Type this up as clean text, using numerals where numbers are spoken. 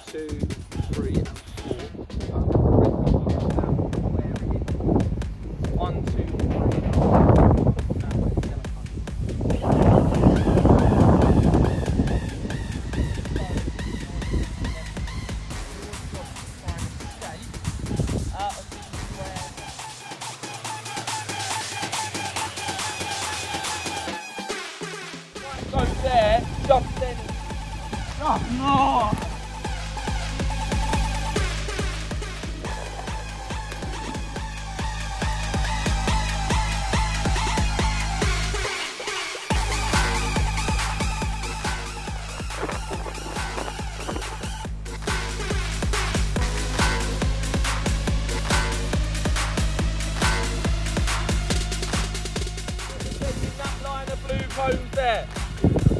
2, 3, and 4. Where it is. 1, 2, 3. Go there, jump then. Oh no! That line of blue cones there.